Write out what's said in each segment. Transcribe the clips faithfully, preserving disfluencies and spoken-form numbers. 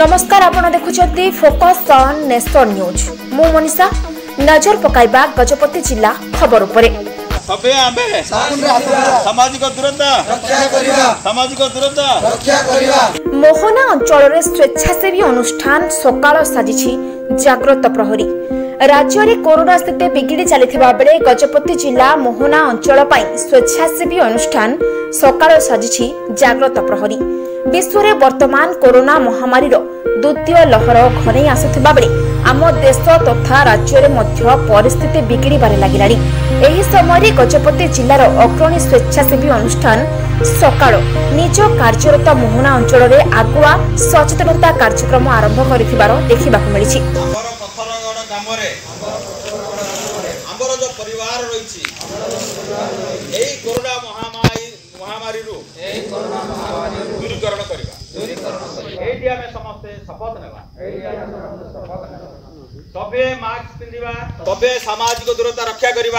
नमस्कार, आपण देखुछंती फोकस ऑन नेशन न्यूज। मु मनीषा नजर पकाइबा गजपति जिला खबर उपरे। सबे आबे सामाजिक दूरता रक्षा करिवा सामाजिक दूरता रक्षा करिवा। मोहना अंचल रे स्वेच्छासेवी अनुष्ठान सकाळ साजिछि जागृत प्रहरी। राज्य रे कोरोना स्थिति बिगिड़ी चलिथिबा बेले गजपति जिला मोहना अंचल पई स्वेच्छासेवी अनुष्ठान सकाळ साजिछि जागृत प्रहरी। विश्व रे वर्तमान कोरोना महामारी रो द्वितीय लहर घने आसुथिबा बेले आम देश तथा राज्य रे मध्य परिस्थिति बिगिड़ी बारे लागिलानी। एही समय गजपति जिलार अग्रणी स्वेच्छासेवी अनुष्ठान सकाळ निज कार्यरत मोहना अंचल रे आगुआ सचेतनता कार्यक्रम आरंभ करिथिबार देखिबाकु मिलिछि। हमर पथरगड गामरे हमर जो परिवार रहिछि एही कोरोना महामारी महामारी रो एही कोरोना महामारी दूरीकरण करिबा दूरीकरण करिबा एही हमें समस्त शपथ नेबा एही हमें समस्त शपथ नेबा सबे मास्क पिंदिबा सबे सामाजिक दूरता रक्षा करिबा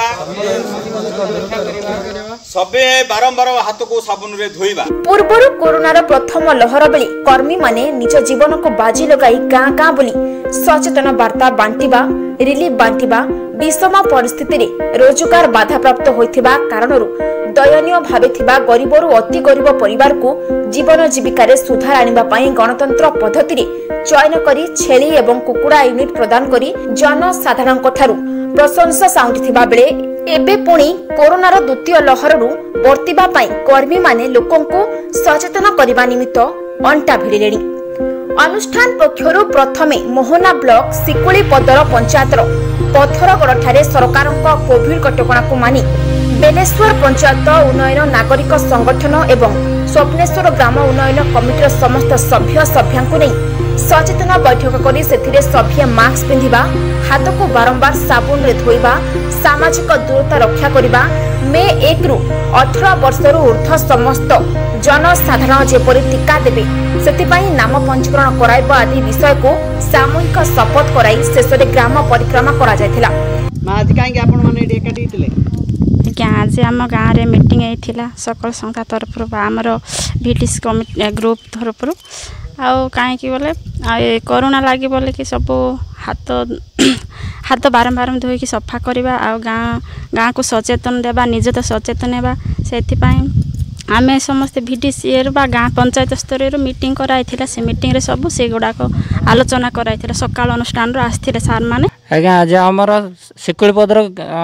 सबे बारंबार हाथ को साबुन रे धोइबा। पूर्वरु कोरोनार प्रथम लहर बेली कर्मी माने निज जीवन को बाजी लगाई गाँ गाँ बुली सचेतन वार्ता बांटिबा रिलीफ बांटिबा विषम परिस्थिति रे रोजगार बाधा प्राप्त होइथिबा कारणरु दयनीय भावे थिबा गरीबरु अति गरीब परिवार को जीवन जीविका रे सुधार आनिबा पई गणतंत्र पद्धति रे चयन करी छेली एवं कुकुड़ा यूनिट प्रदान करी जनसाधारण ठारू प्रशंसा साउंटिथिबा बेले एबे पुणी कोरोनार द्वितीय लहररु वर्तिबा पई कर्मी माने लोकंकु सचेतन करबा निमित्त अंटा भिड़िलेनी। अनुष्ठान पक्षरु प्रथमे मोहना ब्लॉक सिकुली पदर पंचायतर पथरगड़ ठारे सरकारक कोविड कटकणा को मानि बेलेश्वर पंचायत उन्नयन नागरिक संगठन एवं स्वप्नेश्वर ग्राम उन्नयन कमिटीर समस्त सभ्य सभ्यांकु नै सचेतन बैठक करी सेथिरे सभ्य मास्क पिंधिबा हाथ को बारंबार साबुन रे धोइबा सामाजिक दूरता रक्षा करिबा मे एक रु अठारह वर्षरु ऊर्ध्व समस्त जनसाधारण जेपरि टीका देबे सेतिपई नाम पंजीकरण कराइबा आदि विषय को सामूहिक शपथ कराई शेषरे ग्राम परिक्रमा करा जायथिला। आज काहे आपण माने एकाटी हितले आज आम गाँव में मीटिंग होता सकल संस्था तरफ आमर भिडिस कमिटी ग्रुप तरफ आउ कहीं बोले कोरोना लगी बोले कि सब हाथ हाथ बारंबार धोईकी सफा करवा आ गाँ गाँ को सचेतन देवा निज तो सचेतन होगा से आम समस्ते भिडिसी गाँ पंचायत स्तर मीटिंग कराई से मीटिंग रे सब से गुड़ाक आलोचना कराई सकाल अनुष्ठान आसते सार मैंने आज्ञा आज आमर शिकुड़ीपदर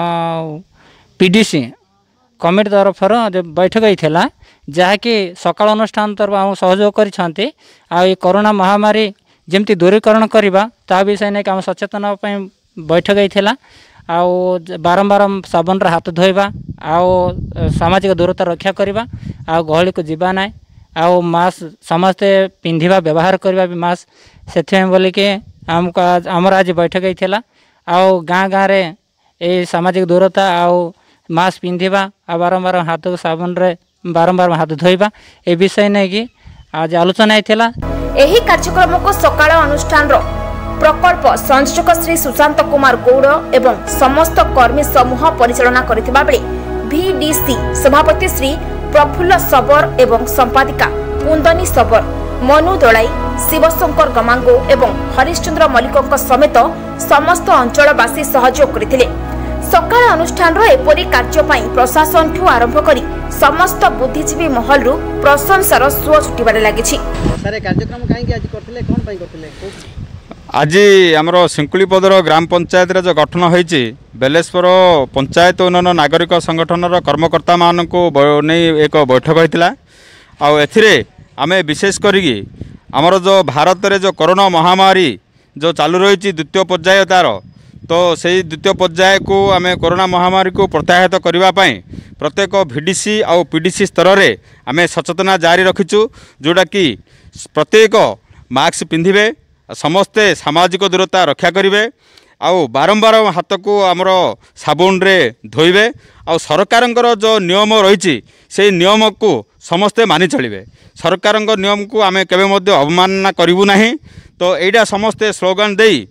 पीडीसी कमिटी तरफ बैठक होता जहाँकि सकाल अनुष्ठान तरफ आम सहयोग कर कोरोना महामारी जमती दूरीकरण करवा ता विषय नहीं आम सचेतन बैठक होता आउ बारंबार साबुन रे हाथ धोइबा आउ सामाजिक दूरता रक्षा करवा आउ गहली को जीवा ना आउ मास्क समस्ते पिंधिबा व्यवहार करवा भी मास्क से बोलिकी आमको आमर आज बैठक होता आउ गाँ गाँव रे ए सामाजिक दूरता आउ मास्क पिंधिबा आ बारंबार हाथ साबुन रे बारंबार हाथ धोइबा ए विषय नहीं कि आज आलोचना होता। एही कार्यक्रम को सकाळ अनुष्ठान रो प्रकल्प संयोजक श्री सुशांत कुमार गौड़ एवं समस्त कर्मी समूह परिचालना करथिबा बेले भिडीसी सभापति श्री प्रफुल्ल सबर एवं संपादिका कुंदनी सबर मनु दलाई शिवशंकर गमांगो एवं हरिश्चंद्र मल्लिक समेत समस्त अंचलवासी सहयोग करथिले। सकाळ अनुष्ठान रो एपरी कार्य पई प्रशासन ठू आरंभ करी समस्त बुद्धिजीवी महल रु प्रशंसार सुଅ छुटिबारे लागिछि। सारे कार्यक्रम काहे कि आज करथिले कोन पई करथिले आज आमर सिंकुलीपदर ग्राम पंचायत रे जो गठन होईछि बेलेश्वर पंचायत उन्नयन नागरिक संगठन कर्मकर्ता मान को नहीं एक बैठक होता आउ एथिरे आमे विशेष करी आमर जो भारत रे जो कोरोना महामारी जो चालू रही द्वितीय पर्याय तार तो से द्वितीय पर्याय को आम कोरोना महामारी को प्रत्याहत करने प्रत्येक भिडीसी आउ पीडीसी स्तर में आम सचेतना जारी रखीचु जोटा कि प्रत्येक मास्क पिंधिबे समस्ते सामाजिक दूरता रक्षा करेंगे आउ बारंबार हाथ को आमर साबुन रे धोइबे आउ सरकारंकर जो नियम रही से नियम को समस्ते मानि चलिबे सरकारंकर नियम को आम केबे मध्य अवमानना करिबु नाही। तो एटा समस्ते स्लोगान देई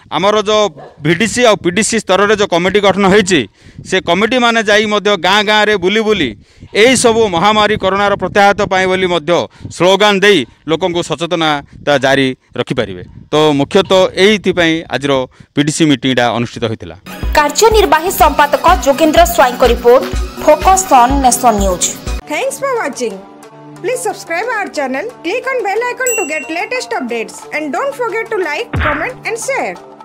आमर जो भिडीसी और पीडीसी स्तर रे जो कमिटी गठन होती से कमिटी माने जाई मध्य गाँ गाँ रे बुली बुली यही सब महामारी कोरोनार प्रत्याहत बोली स्लोगान दे लोक सचेतनता जारी रखिपारे। तो मुख्यतः यही आज पीडीसी मीटिंग अनुष्ठित होता। कार्यनिर्वाही संपादक जोगेंद्र स्वाई को report, focus on nation news. Thanks for watching. Please subscribe our channel, click on bell icon to get latest updates, and don't forget to like, comment and share.